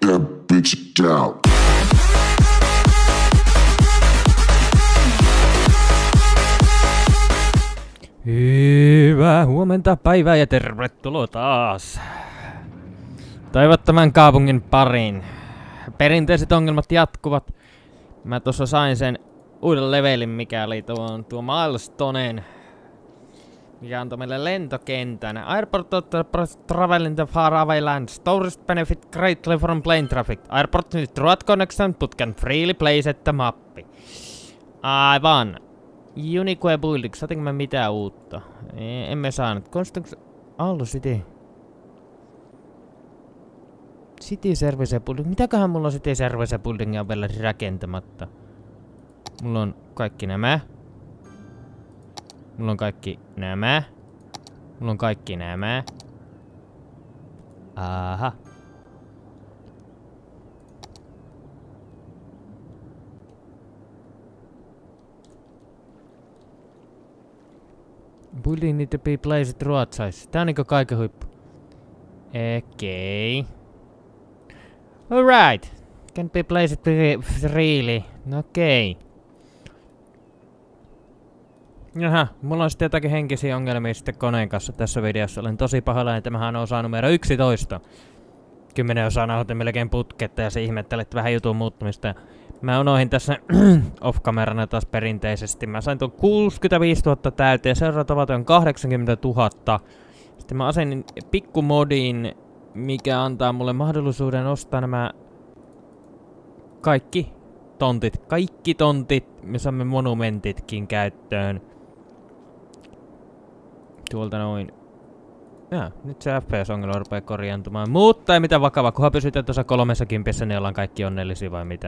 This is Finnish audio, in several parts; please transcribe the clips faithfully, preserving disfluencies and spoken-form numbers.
that bitch down. Hyvää huomenta, päivää ja tervetuloa taas toivottoman kaupungin pariin. Perinteiset ongelmat jatkuvat. Mä tossa sain sen uuden levelin, mikä oli tuo, tuo Milestonen, mikä antoi meille lentokentän. Airport of the travel in the faraway lands. Tourists benefit greatly from plane traffic. Airport needs throughout connection but can freely place at the mappi. Aivan. Unique Building, saatinko mä mitään uutta? E emme saanut. Construction Allu City. City Service Building. Mitäköhän mulla on City Service Buildingia vielä rakentamatta? Mulla on kaikki nämä. Mulla on kaikki nämä. Mulla on kaikki nämä. Aha. Building need to be placed roadside. Tää on niinku kaiken huippu. Okei. Okay. Alright. Can be placed freely. No okei. Okay. Jaha, mulla on sitten jotakin henkisiä ongelmia sitten koneen kanssa tässä videossa. Olen tosi pahoillani, että tämähän on osa numero yksitoista. Kymmenen osaa nauhoitin melkein putketta ja se ihmettelee, että vähän jutun muuttumista. Mä unohin tässä off-kamerana taas perinteisesti. Mä sain tuon kuusikymmentäviisituhatta täyteen ja seuraava tavoite on kahdeksankymmentätuhatta. Sitten mä asennin pikkumodin, mikä antaa mulle mahdollisuuden ostaa nämä kaikki tontit. Kaikki tontit, me saamme monumentitkin käyttöön. Tuolta noin. Ja, nyt se F P S-ongelma rupeaa korjaantumaan. Mutta ei mitään vakavaa, kunhan pysytään tuossa kolmessa kympissä, niin ollaan kaikki onnellisia vai mitä.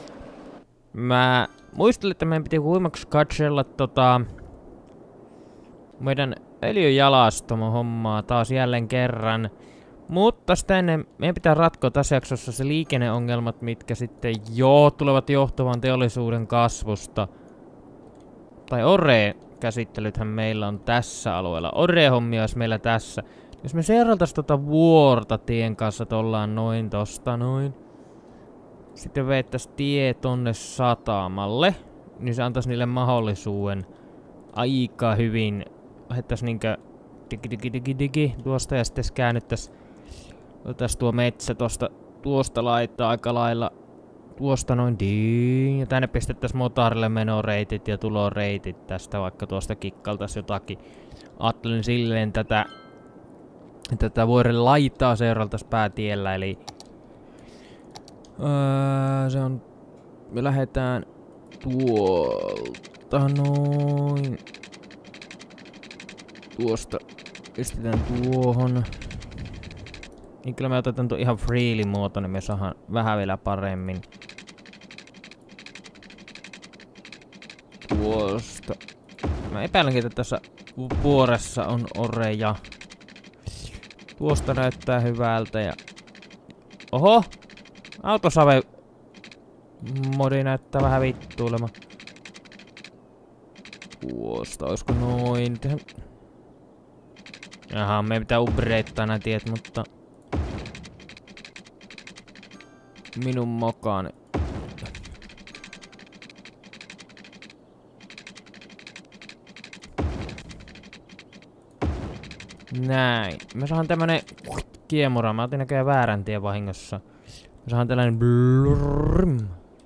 Mä muistelin, että meidän piti huimaksi katsella tota meidän öljyjalastomo hommaa taas jälleen kerran. Mutta sitä ennen meidän pitää ratkoa tässä jaksossa se liikenneongelmat, mitkä sitten jo tulevat johtuvan teollisuuden kasvusta. Tai Ore-käsittelythän meillä on tässä alueella. Ore-hommia olisi meillä tässä. Jos me seuraltais tota vuorta tien kanssa, että ollaan noin tosta noin. Sitten veettäis tie tonne satamalle. Niin se antais niille mahdollisuuden aika hyvin. Lähettäis niinkö digi digi digi digi tuosta ja sitten käännyttäis. Otas tuo metsä tosta tuosta laittaa aika lailla. Tuosta noin diin. Ja tänne pistettäis motorille menoreitit ja tuloreitit tästä, vaikka tuosta kikkaltais jotakin. Ajattelin silleen tätä tätä vuoren laitaa seuraltais päätiellä, eli öö, se on, me lähdetään tuolta noin, tuosta pistetään tuohon. Niin kyllä me otetaan tuon ihan freely muoto, niin me saadaan vähän vielä paremmin. Tuosta. Mä epäilenkin, että tässä vuoressa on oreja. Tuosta näyttää hyvältä ja... Oho! Autosave... Modi näyttää vähän vittuilema. Tuosta, oisko noin? Tehän... Jaha, meidän pitää upgradeittaa nää tiet, mutta... Minun mokaan. Näin. Me saadaan tämmönen kiemura. Mä otin näköjään väärän tien vahingossa. Me saadaan tällainen blurm.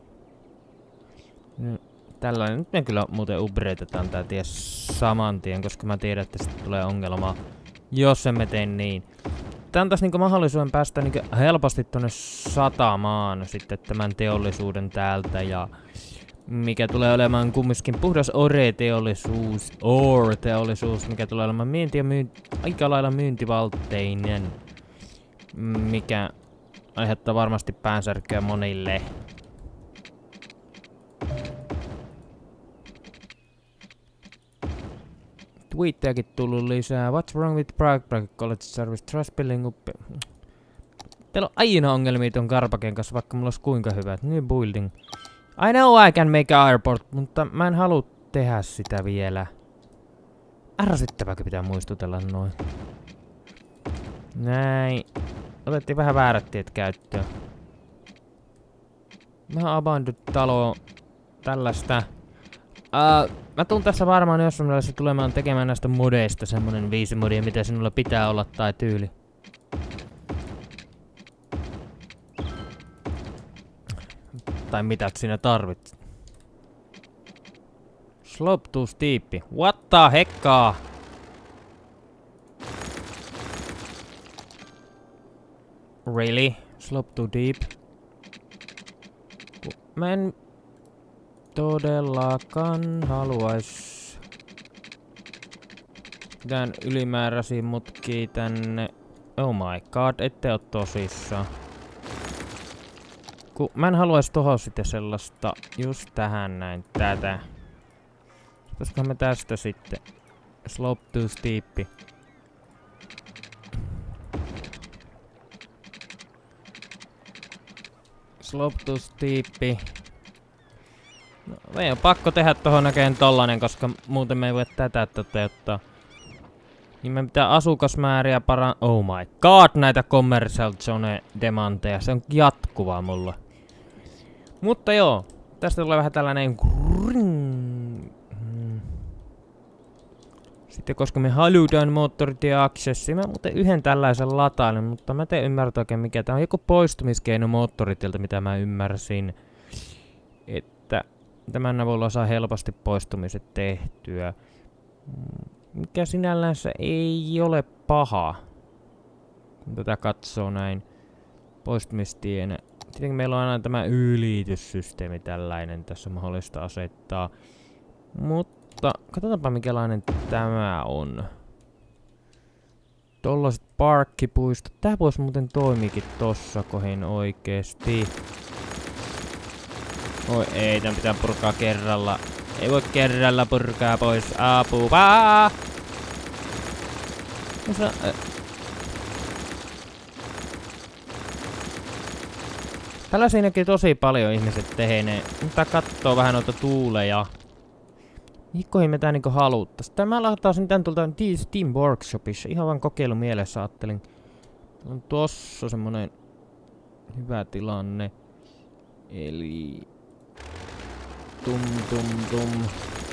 Tällainen. Nyt me kyllä muuten upgradetetaan tää tie saman tien, koska mä tiedän, että sitten tulee ongelmaa, jos emme tee niin. Tää antais niinku mahdollisuuden päästä niinku helposti tonne satamaan sitten tämän teollisuuden täältä ja mikä tulee olemaan kumminkin puhdas ore-teollisuus, ore-teollisuus, mikä tulee olemaan myynti ja myynti, aika lailla myyntivalteinen, mikä aiheuttaa varmasti päänsärkyä monille. Tweettejäkin tullut lisää. What's wrong with Prague? Prague College Service Trust Building up. Teillä on aina ongelmia ton Karpaken kanssa, vaikka mulla olisi kuinka hyvät. New building. I know I can make an airport, mutta mä en halua tehdä sitä vielä. Ärsyttävääkö pitää muistutella noin. Näin. Otettiin vähän väärät tiet käyttöön. Vähän abandoned talo. Tällaista. Uh, mä tuun tässä varmaan jossain mielessä tulemaan tekemään näistä modeista semmonen viisi modia, mitä sinulla pitää olla tai tyyli. Tai mitä sinä tarvit. Slope too steep. What the hekkaa? Really? Slope too deep? Mä en todellakaan haluais mitään ylimääräisiä mutkia tänne. Oh my god, ette oo tosissaan. Ku, mä en haluais tohon sitten sellaista just tähän näin tätä. Koska me tästä sitten slope too steep. Slope too steep. No, meidän on pakko tehdä tohon näkeen tollanen, koska muuten me ei voi tätä toteuttaa. Niin me pitää asukasmääriä paran... Oh my god, näitä commercial zone demanteja. Se on jatkuvaa mulla. Mutta joo, tästä tulee vähän tällainen... Sitten koska me halutaan moottoritie accessi, mä muuten yhden tällaisen latailen, mutta mä teen ymmärtää oikein mikä tää on. Joku poistumiskeino moottoritilta, mitä mä ymmärsin. Että tämän avulla saa helposti poistumiset tehtyä. Mikä sinällänsä ei ole paha. Kun tätä katsoo näin poistumistienä. Tietenkin meillä on aina tämä ylityssysteemi tällainen tässä mahdollista asettaa. Mutta katsotaanpa mikälainen tämä on. Tollaset parkkipuistot. Tää voisi muuten toimiikin tossa kohin oikeesti. Oi ei, tän pitää purkaa kerralla. Ei voi kerralla purkaa pois. Apua! Osa, äh. Tällä siinäkin tosi paljon ihmiset tehenee. Mutta kattoo vähän noita tuuleja. Mihin me tää niinku haluttais? Tämä lataisin tän tuolta Steam Workshopissa. Ihan vaan kokeilu mielessä ajattelin. On tossa semmonen hyvä tilanne. Eli... Tum tum tum.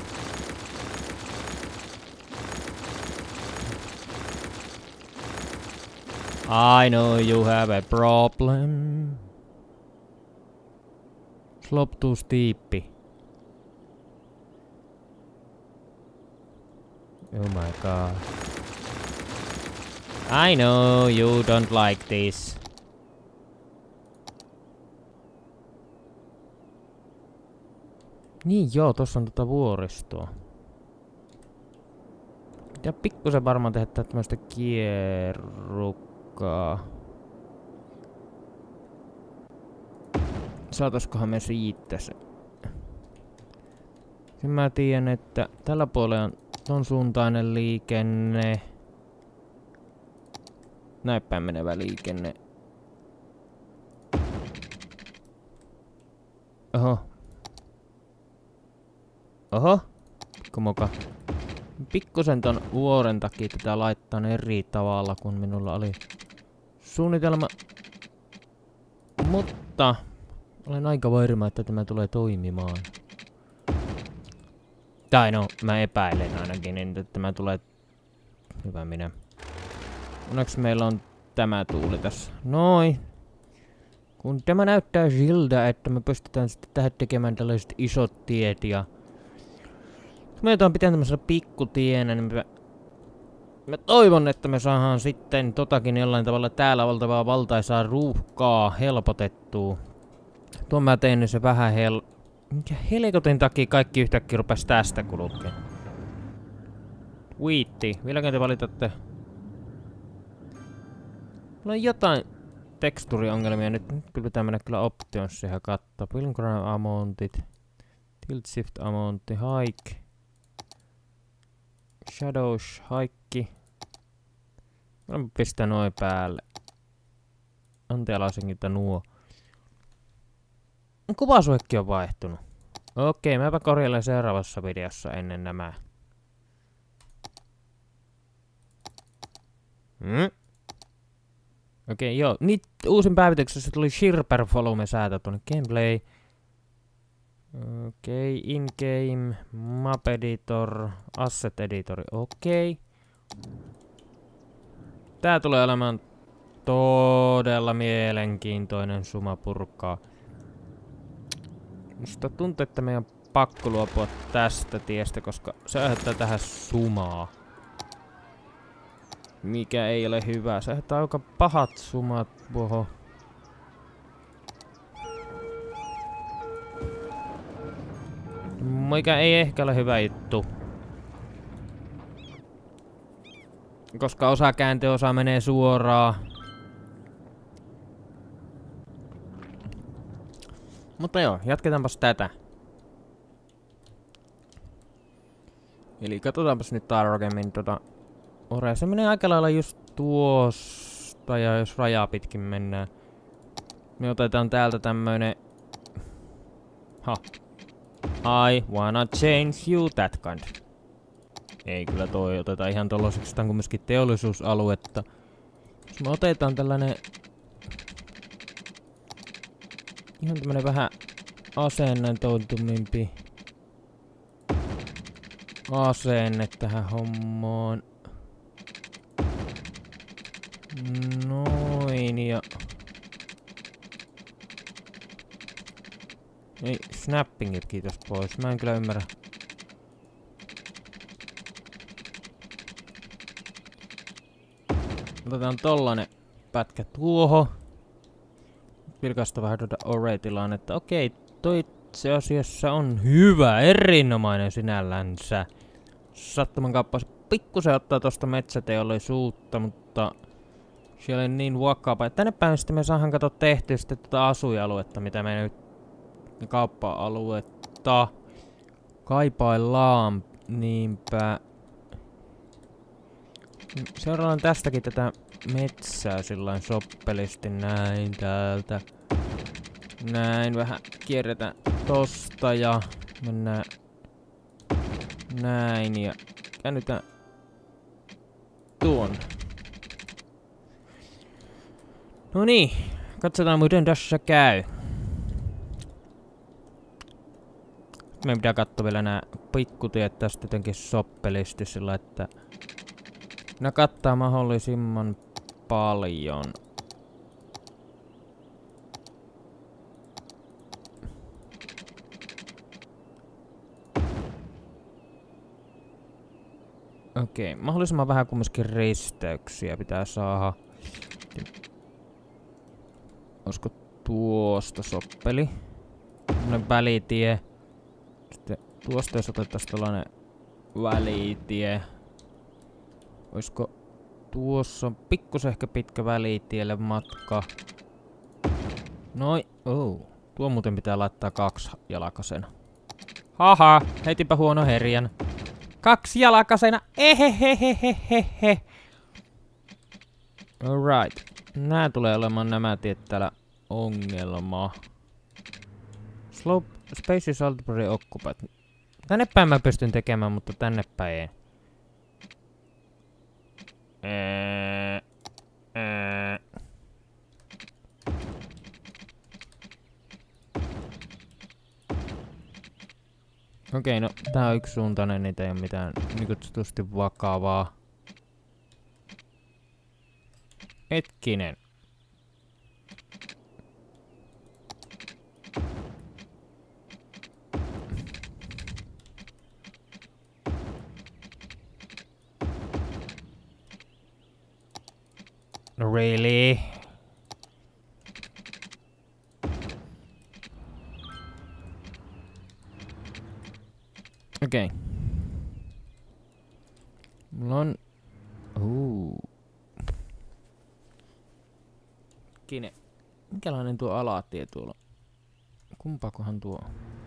I know you have a problem. Slope too steep. Oh my god. I know you don't like this. Niin joo, tossa on tota vuoristoa. Pitää pikkusen varmaan tehdä tämmöstä kierrukkaa. Saataskohan me siitä se. Sen mä tiedän, että tällä puolella on ton suuntainen liikenne. Näin päin menevä liikenne. Oho. Oho. Kumoka. Pikkusen ton vuoren takia tätä laittaa eri tavalla kuin minulla oli suunnitelma. Mutta olen aika varma, että tämä tulee toimimaan. Tai no, mä epäilen ainakin, niin että tämä tulee... Hyvä minä. Onneksi meillä on tämä tuuli tässä. Noin. Kun tämä näyttää siltä, että me pystytään sitten tähän tekemään tällaiset isot tiet ja... Jos me jotain pitää tämmöisellä pikkutienä, niin mä... Mä toivon, että me saadaan sitten totakin jollain tavalla täällä oltavaa valtaisaa ruuhkaa helpotettua. Tuon mä tein, niin se vähän hel... Mikä helikotin takia kaikki yhtäkkiä rupes tästä kulkeen? Viitti. Vieläkö te valitatte? Mulla on jotain teksturiongelmia nyt. Nyt kyllä pitää mennä kyllä optionsiin ja katsoa. Pilgrim amountit. Tilt shift amountti. Hike. Shadows. Haikki. Mä pistän noin päälle. Antealaisenkin tää nuo. Kuvasuhekki on vaihtunut. Okei, mäpä korjailen seuraavassa videossa ennen nämä. Hmm? Okei, joo. Nyt uusin päivityksessä tuli Shirper Volume säätö tuonne gameplay. Okei, okay, in-game, map editor, asset editori, okei. Okay. Tää tulee olemaan todella mielenkiintoinen suma purkaa. Musta tuntuu, että meidän on pakko luopua tästä tiestä, koska se aiheuttaa tähän sumaa. Mikä ei ole hyvä. Se aiheuttaa aika pahat sumat. Oho. Mikä ei ehkä ole hyvä juttu. Koska osa kääntyy, osa menee suoraan. Mutta joo, jatketaanpas tätä. Eli katsotaanpas nyt tarkemmin tota orea. Se menee aika lailla just tuosta, ja jos rajaa pitkin mennään. Me otetaan täältä tämmönen... Ha. I wanna change you that kind. Ei kyllä toi, otetaan ihan tolloseksi, tää on kumminkin teollisuusaluetta. Jos me otetaan tällainen... Ihan tämmönen vähän asennoitumimpi asenne tähän hommaan. Noin ja... Ei, snappingit kiitos pois. Mä en kyllä ymmärrä. Otetaan tollanen pätkä tuohon. Vilkaista vähän tuota array-tilaan, että okei, toi itse asiassa on hyvä, erinomainen sinällänsä. Sattuman kauppa pikkusen ottaa tosta metsäteollisuutta, mutta siellä on niin vakava. Tänne päin sitten me saadaan katsoa tehtyä sitten tuota asuinaluetta, mitä me nyt kauppa-aluetta kaipaillaan. Niinpä. Seurataan tästäkin tätä metsää sillain soppelisti näin täältä. Näin vähän kierretään tosta ja mennään näin ja käännytään tuon. No niin, katsotaan miten tässä käy. Meidän pitää katsoa vielä nää pikkutiet tästä jotenkin soppelisti sillä, että ne kattaa mahdollisimman paljon. Okei, okay, mahdollisimman vähän kumminkin risteyksiä pitää saada. Olisiko tuosta soppeli? Tällainen välitie. Sitten tuosta jos otettaisiin tällainen välitie. Olisiko tuossa on pikkusen ehkä pitkä välitielle matka. Noi, oh. Tuo muuten pitää laittaa kaksi jalakasena. Haha, heitinpä huono herjan. Kaksi jalakasena, ehehehehehe. Alright. Nää tulee olemaan nämä tiet täällä ongelma. Slope, space is already occupied. Tänne päin mä pystyn tekemään, mutta tänne päin ei. Ää, ää. Okei, no tää on yksisuuntainen, niitä ei oo mitään niin kutsutusti vakavaa. Hetkinen. Really? Okei. Okay. Mulla on... Uu. Kine. Minkälainen tuo alatie tuolla? Kumpaakohan tuo?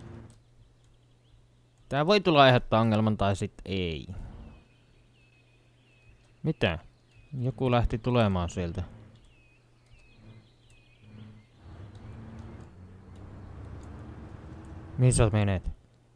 Tää voi tulla aiheuttaa ongelman tai sit ei. Mitä? Joku lähti tulemaan sieltä. Mihin sä menet?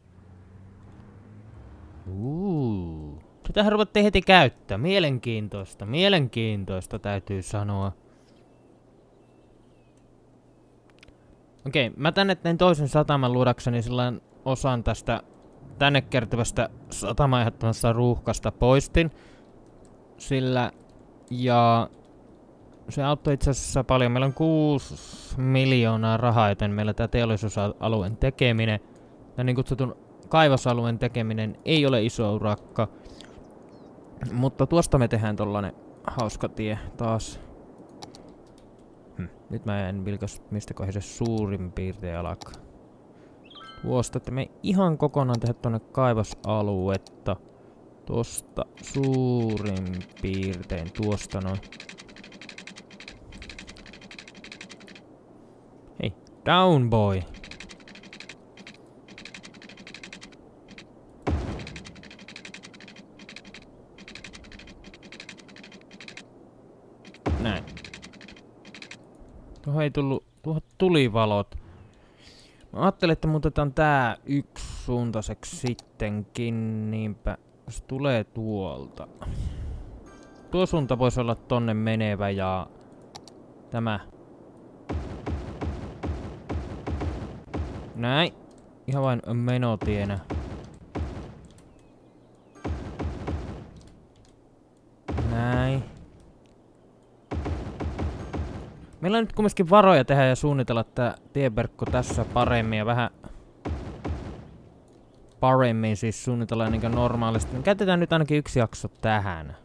Uuu. Sitähän ruvettiin heti käyttää. Mielenkiintoista. Mielenkiintoista täytyy sanoa. Okei, mä tänne tein toisen sataman luodakseni silloin osan tästä tänne kertyvästä sataman aiheuttamassa ruuhkasta poistin. Sillä, ja se auttoi itse asiassa paljon. Meillä on kuusi miljoonaa rahaa, joten meillä tää teollisuusalueen tekeminen ja niin kutsutun kaivosalueen tekeminen ei ole iso urakka. Mutta tuosta me tehdään tollanen hauska tie taas. Hm. Nyt mä en vilkas mistä kohdassa se suurin piirtein alkaa. Tuosta, että me ei ihan kokonaan tehdä tonne kaivosaluetta. Tosta suurin piirtein tuosta noin. Hei, down boy! Näin. Tuohon ei tullu, tuohon tuli valot. Mä ajattelin, että muutetaan tää yksisuuntaiseksi sittenkin, niinpä se tulee tuolta. Tuo suunta voisi olla tonne menevä ja tämä. Näin. Ihan vain menotienä. Näin. Meillä on nyt kumminkin varoja tehdä ja suunnitella tää tieverkko tässä paremmin ja vähän paremmin siis suunnitellaan niinkö normaalisti. Käytetään nyt ainakin yksi jakso tähän.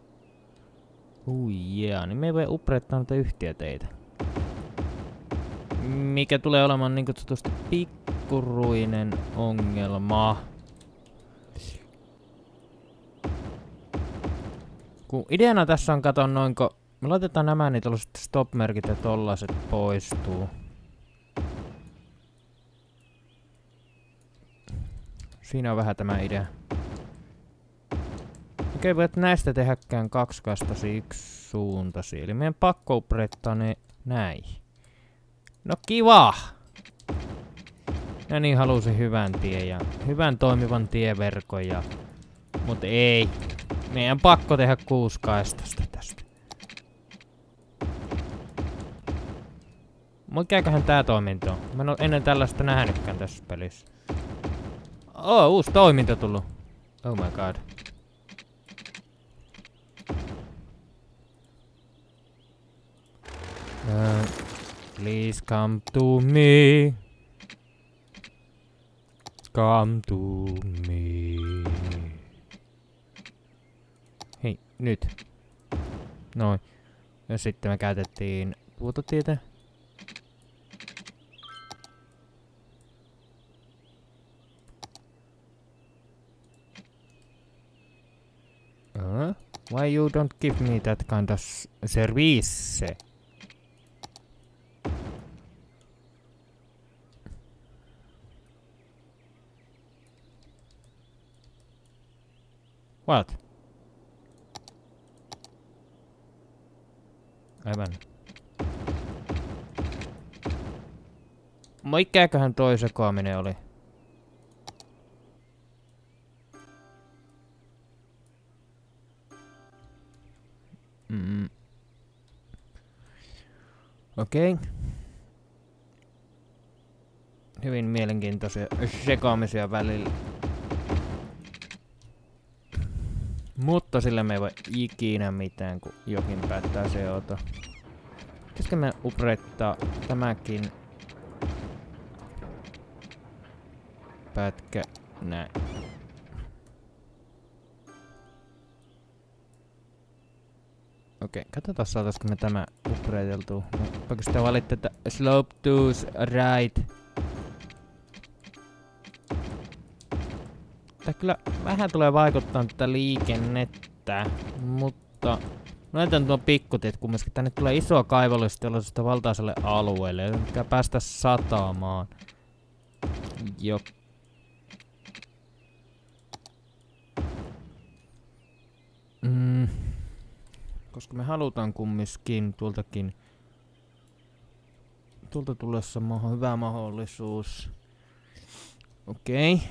Ui yeah, niin me ei voi upgradeittaa noita yhtiöteitä. Mikä tulee olemaan niin kutsutusti pikkuruinen ongelma. Kun ideana tässä on katon noinko. Me laitetaan nämä niin tällaiset stop-merkit ja tollaset poistuu. Siinä on vähän tämä idea. Okei, voit näistä tehdäkään kaksikaistaisia yksisuuntaisia. Eli meidän pakko upgradeittaa ne näin. No kiva! Ja niin halusin hyvän tien ja hyvän toimivan tieverkon ja. Mut ei. Meidän pakko tehdä kuuskaistasta tästä. Mikäköhän tää toiminto on? Mä en oo ennen tällaista nähnytkään tässä pelissä. Oh, uusi toiminto tullut. Oh my god. Uh, please come to me. Come to me. Hei, nyt. Noin. Ja sitten me käytettiin tuota tietä. Uh, why you don't give me that kind of service? What? Aivan. Mikäköhän toi sekoaminen oli? Mm. Okei. Okay. Hyvin mielenkiintoisia sekaamisia välillä. Mutta sillä me ei voi ikinä mitään, kun jokin päättää seota. Pitäisikö me upgradeittaa tämäkin pätkä näin. Okei, katsotaan saataisko me tämä upgradeiltua. Vaikka sitä valitte, että slope to right. Tää kyllä vähän tulee vaikuttaa tätä liikennettä, mutta näytän tuon pikkutiet kumminkin. Tänne tulee isoa kaivollisteollisuutta valtaiselle alueelle, ja pitää päästä satamaan. Jo. Mm. Koska me halutaan kumminkin tuoltakin. Tuolta tulessa on hyvä mahdollisuus. Okei. Okay.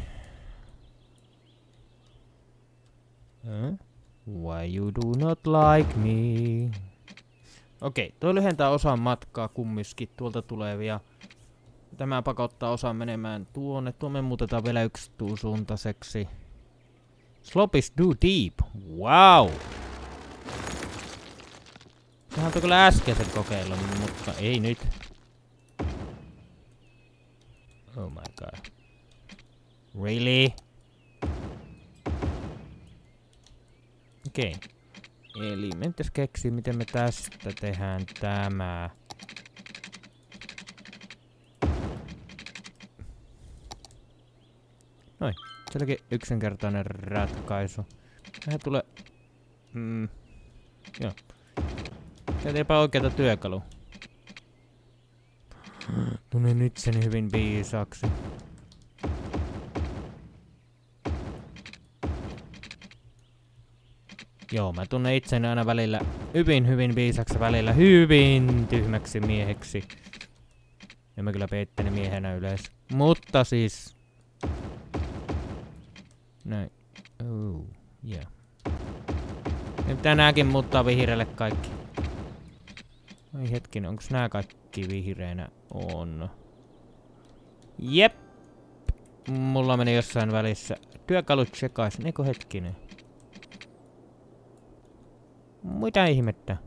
Huh? Why you do not like me? Okei, okay, toi lyhentää osan matkaa kumminkin tuolta tulevia. tämä pakottaa osan menemään tuonne. Tuomme muutetaan vielä yksituusuuntaiseksi. Slope is too deep. Wow! Sehän on kyllä äskeisen kokeilla, mutta ei nyt. Oh my god. Really? Okei. Okay. Eli me pitäis keksiä, miten me tästä tehdään tämä. Noin. Selkeä yksinkertainen ratkaisu. Tähän tulee... Mm. Joo. Käytiinpä oikeata työkalua. Tunnen itseni hyvin viisaaksi. Joo, mä tunnen itseni aina välillä hyvin hyvin viisaksi, välillä hyvin tyhmäksi mieheksi. Ja mä kyllä peittelen miehenä yleensä. Mutta siis... Näin. Oh, yeah. Nyt pitää nääkin muuttaa vihreälle kaikki. Ai hetkinen, onks nää kaikki vihreänä? On. Jep. Mulla meni jossain välissä. Työkalut sekaisin, eikö hetkinen? Mitä ihmettä?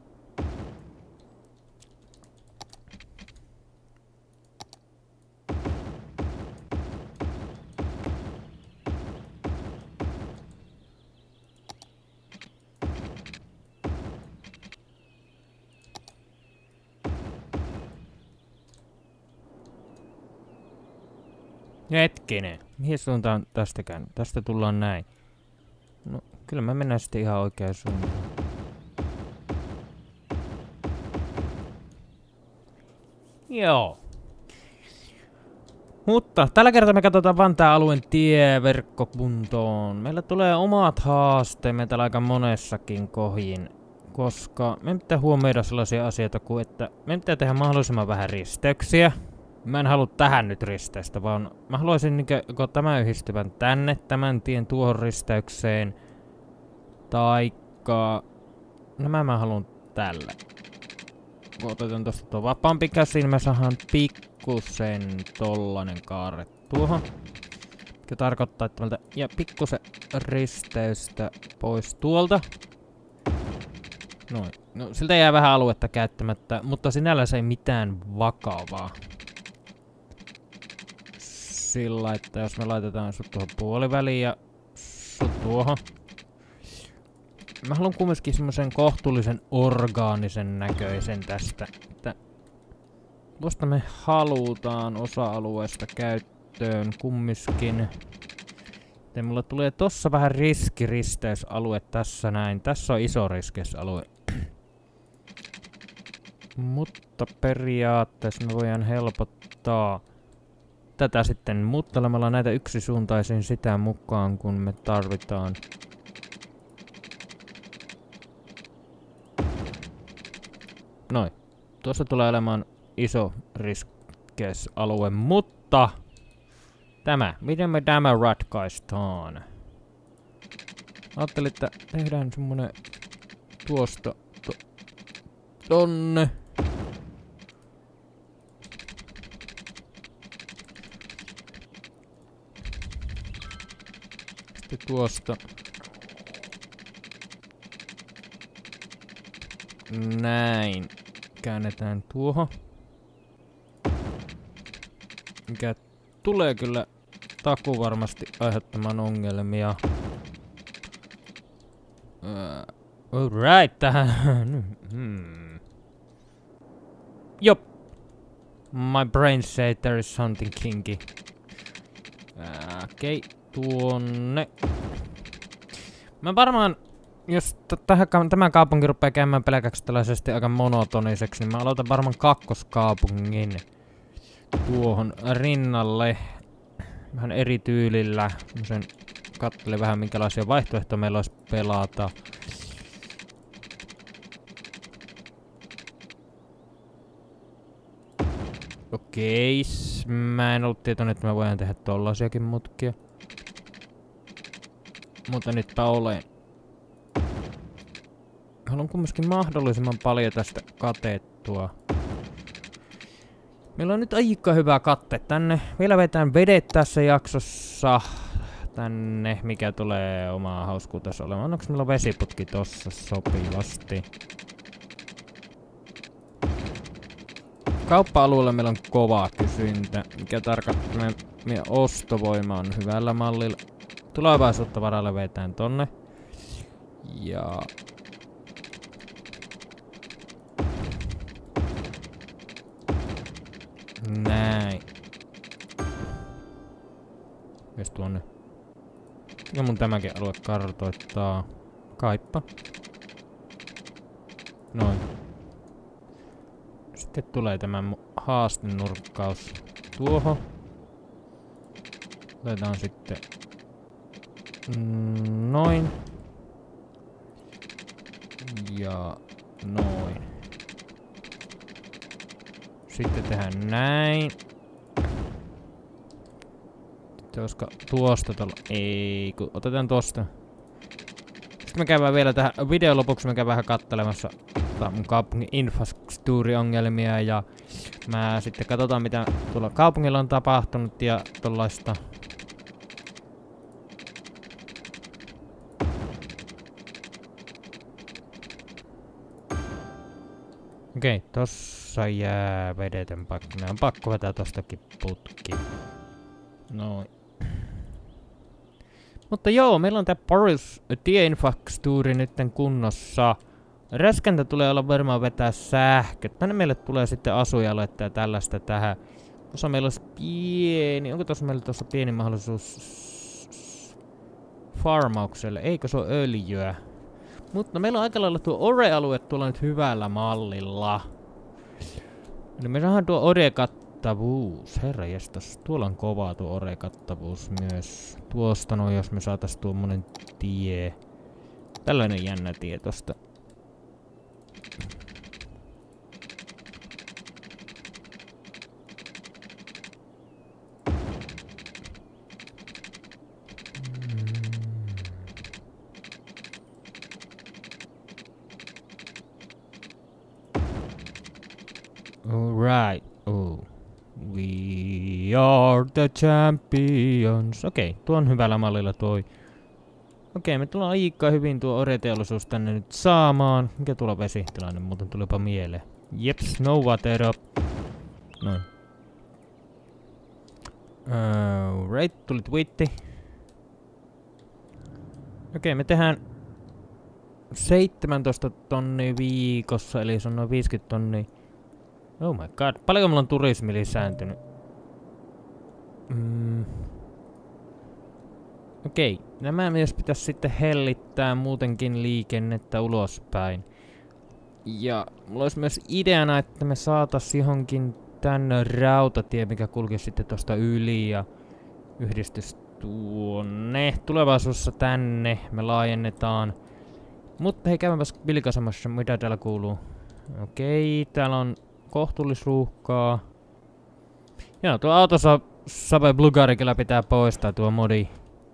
Hetkinen. Mihin suuntaan tästäkään? Tästä tullaan näin. No, kyllä me mennään sitten ihan oikeaan suuntaan. Joo. Mutta tällä kertaa me katsotaan vaan tää alueen tieverkko kuntoon. Meillä tulee omat haasteemme täällä aika monessakin kohjin. Koska me pitää huomioida sellaisia asioita kuin, että me pitää tehdä mahdollisimman vähän risteyksiä. Mä en halua tähän nyt risteystä, vaan mä haluaisin niinkö tämän yhdistyvän tänne, tämän tien tuohon risteykseen. Taikka... Nämä mä haluan tälle. Kun otetaan tosta tuon vapaampi käsin, me saadaan pikkusen tollanen kaare tuohon. Mikä tarkoittaa, että meiltä ja pikkusen risteystä pois tuolta. Noin. No siltä jää vähän aluetta käyttämättä, mutta sinällä se ei mitään vakavaa. Sillä, että jos me laitetaan sut tuohon puoliväliin ja sut tuohon. Mä haluan kumminkin semmosen kohtuullisen orgaanisen näköisen tästä. Että tuosta me halutaan osa-alueesta käyttöön kumminkin. Joten mulla tulee tossa vähän riskiristeysalue tässä näin. Tässä on iso riskeisalue. Mutta periaatteessa me voidaan helpottaa tätä sitten muuttelemalla näitä yksisuuntaisiin sitä mukaan, kun me tarvitaan. Noin. Tuossa tulee olemaan iso riskeisalue, mutta tämä, miten me tämä ratkaistaan? Ajattelin, että tehdään semmonen tuosta to, tonne. Sitten tuosta näin. Käännetään tuohon. Mikä tulee kyllä taku varmasti aiheuttamaan ongelmia. Uh, alright, tähän. hmm. Jop. My brain said there is something kinky. Uh, Okei, okay, tuonne. Mä varmaan, jos tähän, tämä kaupunki rupeaa käymään pelkäksi tällaisesti aika monotoniseksi, niin mä aloitan varmaan kakkoskaupungin tuohon rinnalle. Vähän eri tyylillä. Mä sen katselin vähän minkälaisia vaihtoehtoja meillä olisi pelata. Okei, mä en ollut tietoinen, että mä voin tehdä tollasiakin mutkia. Mutta nytpä olen. Haluan kumminkin mahdollisimman paljon tästä katettua. Meillä on nyt aika hyvä katte tänne. Vielä vetään vedet tässä jaksossa. Tänne, mikä tulee omaa hauskuutensa olemaan. Onko meillä vesiputki tossa sopivasti? Kauppa-alueella meillä on kova kysyntä, mikä tarkoittaa, että meidän ostovoima on hyvällä mallilla. Tulevaisuutta varalle vetään tonne. Ja... näin. Mikäs tuonne? Mikä mun tämäkin alue kartoittaa? Kaippa. Noin. Sitten tulee tämä haastenurkkaus tuohon. Otetaan sitten noin. Ja noin. Sitten tehdään näin. Sitten olisiko tuosta tuolla? Ei, kun otetaan tosta. Sitten me käydään vielä tähän videon lopuksi, me käydään vähän kattelemassa mun kaupungin infrastruktuuriongelmia ja mä sitten katsotaan mitä tuolla kaupungilla on tapahtunut ja tollaista. Okei, okay, tossa jää vedetön paikka. Meidän on pakko vetää tostakin putki. Noin. Mutta joo, meillä on tää Paris tieinfrastruktuuri nytten kunnossa. Räskäntä tulee olla varmaan vetää sähkö. Tänne meille tulee sitten asujaluetta ja tällaista tähän. Tuossa meillä olisi pieni... Onko tuossa meillä tuossa pieni mahdollisuus farmaukselle? Eikö se ole öljyä? Mutta meillä on aika lailla tuo ore-alue tuolla nyt hyvällä mallilla. Eli me saadaan tuo ore-kattavuus. Herra jestas, tuolla on kovaa tuo ore-kattavuus myös. Tuosta noin, jos me saatais tuommoinen tie. Tällainen jännä tie tosta. Alright. Oh. We are the champions. Okei, okay, tuo on hyvällä mallilla toi. Okei, okay, me tullaan aika hyvin tuo oreteollisuus tänne nyt saamaan. Mikä tuolla vesitilanne muuten tulipa mieleen? Jeps, no water up. Noin. Uh, right, tuli twiitti. Okei, okay, me tehdään seitsemäntoista tonnia viikossa, eli se on noin viisikymmentä tonnia. Oh my god, paljonko mulla on turismi lisääntynyt? Mm. Okei, okay. Nämä myös pitäisi sitten hellittää muutenkin liikennettä ulospäin. Ja mulla olisi myös ideana, että me saatais johonkin tänne rautatie, mikä kulkisi sitten tosta yli ja yhdistys tuonne. Tulevaisuudessa tänne me laajennetaan. Mutta hei, käymäpäs vilkaisemassa, mitä täällä kuuluu. Okei, okay, täällä on kohtuullisruuhkaa. Joo, tuo autosabe blugari kyllä pitää poistaa tuo modi.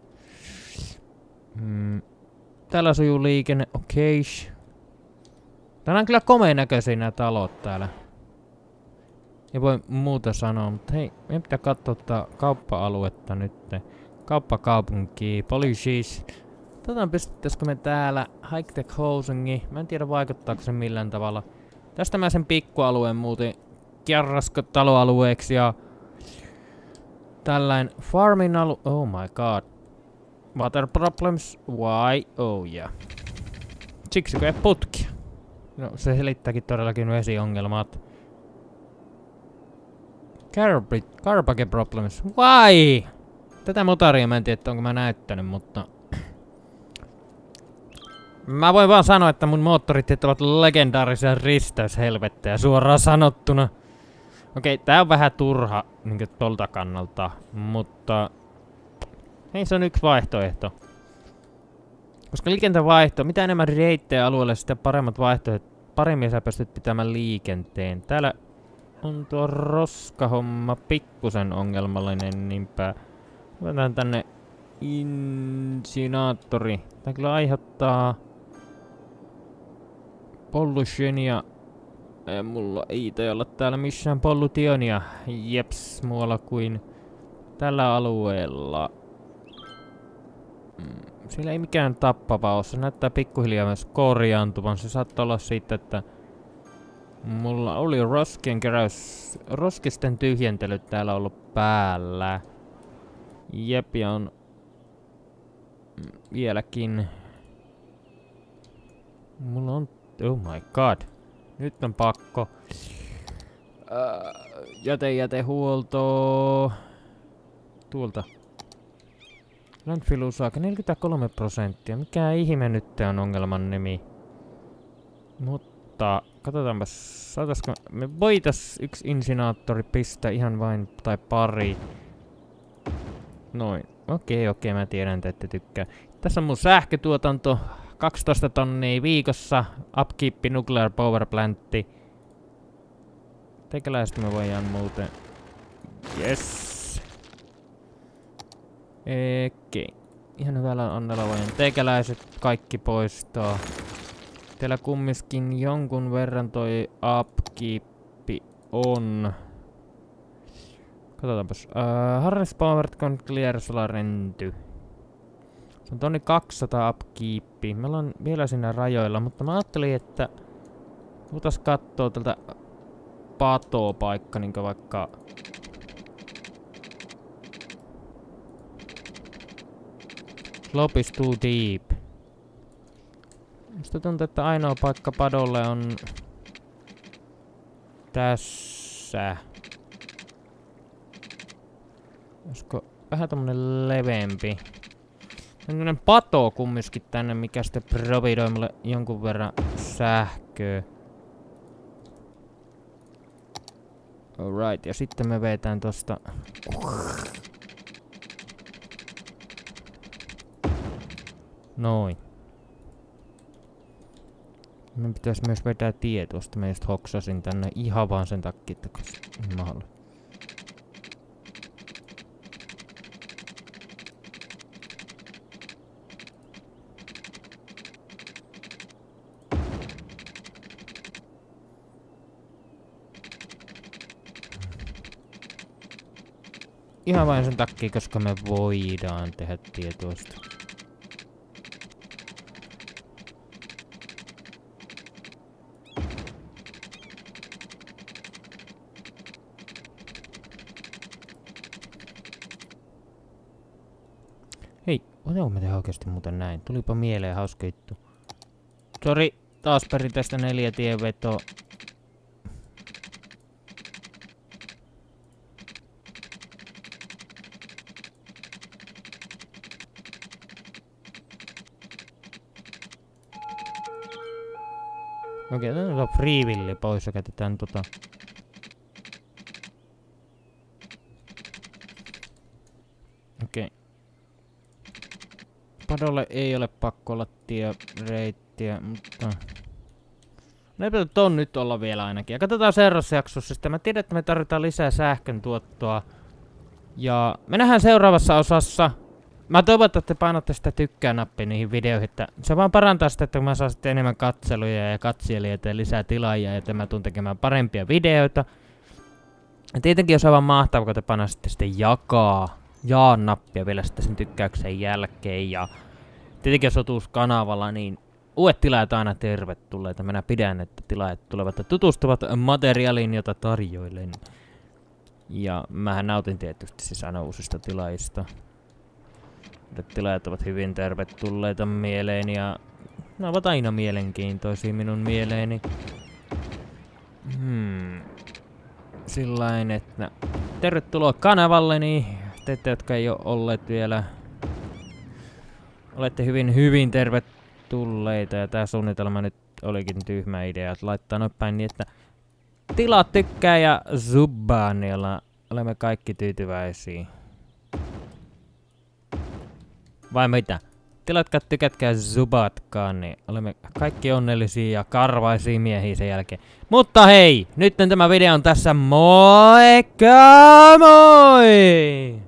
Hmm. Täällä sujuu liikenne, okei. Okay. Täällä on kyllä komeen näköisiä nämä talot täällä. Ei voi muuta sanoa, mutta hei, meidän pitää katsoa tätä kauppa-aluetta nyt. Kauppakaupunki, policies. Tätä pistettäisikö me täällä high-tech housingi. Mä en tiedä vaikuttaako se millään tavalla. Tästä mä sen pikkualueen muuten kerraskotaloalueeksi ja tällainen farmin alue. Oh my god. Water problems? Why? Oh yeah. Siksi kun ei putkia. No se selittääkin todellakin vesiongelmat. Carbage problems. Why? Tätä motaria mä en tiedä, onko mä näyttänyt, mutta... Mä voin vaan sanoa, että mun moottorit ovat legendaarisia risteyshelvettejä suoraan sanottuna. Okei, tää on vähän turha niin tolta kannalta, mutta... Ei se on yksi vaihtoehto. Koska liikenteen vaihto, mitä enemmän reittejä alueelle, sitä paremmat vaihtoehdot, paremmin sä pystyt pitämään liikenteen. Täällä on tuo roskahomma pikkusen ongelmallinen, niinpä... Otetaan tänne insinaattori. Tää kyllä aiheuttaa... pollutionia Ei mulla ei olla täällä missään pollutionia. Jeps, muualla kuin tällä alueella. Mm, siellä ei mikään tappava ole. Se näyttää pikkuhiljaa myös korjaantuvan. Se saattaa olla siitä, että mulla oli roskien keräys, roskisten tyhjentely täällä ollut päällä. Jep, ja on vieläkin. Mulla on, oh my god. Nyt on pakko. Äh, jäte, jätehuolto. Tuolta. Landfill-usake neljäkymmentäkolme prosenttia. Mikä ihme nyt on ongelman nimi. Mutta katsotaanpas, saataisiko me voitais yksi insinaattori pistää ihan vain, tai pari. Noin. Okei, okei, mä tiedän, että ette tykkää. Tässä on mun sähkötuotanto. kaksitoista tonnia viikossa. Upkeep Nuclear Power Plantti. Teikäläiset me voidaan muuten. Yes. Okei. Ihan hyvällä onnella voidaan teikäläiset kaikki poistaa. Teillä kumminkin jonkun verran toi upkeep on. Katsotaanpas. Uh, Harris Powered Con Clear Solar Renty. Se on tonni kaksisataa upkeepia. Meillä on vielä siinä rajoilla, mutta mä ajattelin, että voitais kattoo tältä patopaikka, niinkö vaikka Slope is too deep. Musta tuntuu, että ainoa paikka padolle on tässä. Olisiko vähän tommonen leveämpi? Tämmönen pato kumminkin tänne, mikä sitten providoi mulle jonkun verran sähköä. Alright, ja sitten me vetään tosta. Noin. Meidän pitäis myös vetää tie tuosta. Mä just hoksasin tänne ihan vaan sen takia, että mä haluan. Ihan vain sen takia, koska me voidaan tehdä tie tuosta. Hei, otetaanko me tehdä oikeesti muuten näin? Tulipa mieleen hauska juttu. Sori, taas perinteistä neljä tienvetoa. Okei, okay, otetaan freevilli pois ja käytetään tota. Okei. Okay. Padolle ei ole pakko olla tiereittiä, mutta näitä on nyt olla vielä ainakin. Ja katsotaan seuraavassa jaksossa. Sitten mä tiedän, että me tarvitaan lisää sähkön tuottoa. Ja me nähdään seuraavassa osassa. Mä toivon, että te painatte sitä tykkää-nappia niihin videoihin, että se vaan parantaa sitä, että mä saan sitten enemmän katseluja ja katselijoita ja lisää tilaajia, ja mä tuun tekemään parempia videoita. Ja tietenkin jos on vaan mahtavaa, kun te painaisitte sitten jakaa, jaa-nappia vielä sitten sen tykkäyksen jälkeen, ja tietenkin jos oot kanavalla, niin uudet tilaajat aina tervetulleita. Minä pidän, että tilaajat tulevat ja tutustuvat materiaaliin, jota tarjoilen. Ja mähän nautin tietysti siis aina uusista tilaajista. Tilaajat ovat hyvin tervetulleita mieleeni ja ne ovat aina mielenkiintoisia minun mieleeni. Hmm. Sillain, että tervetuloa kanavalleni. Te, jotka ei ole olleet vielä. Olette hyvin hyvin tervetulleita ja tää suunnitelma nyt olikin tyhmä idea, että laittaa noin päin niin, että tilaa, tykkää ja subbaa, niin olemme kaikki tyytyväisiä. Vai mitä? Tilatkaa, tykätkää, zubatkaa, niin olemme kaikki onnellisia ja karvaisia miehiä sen jälkeen. Mutta hei, nyt tämä video on tässä. Moikka moi!